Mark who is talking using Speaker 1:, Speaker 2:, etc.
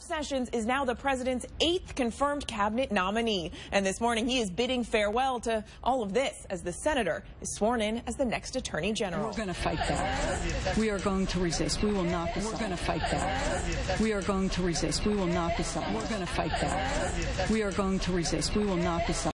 Speaker 1: Sessions is now the president's 8th confirmed cabinet nominee. And this morning, he is bidding farewell to all of this as the senator is sworn in as the next attorney general.
Speaker 2: We're going to fight that. We are going to resist. We will not decide. We're going to fight that. We are going to resist. We will not decide. We're going to fight that. We are going to resist. We will not decide.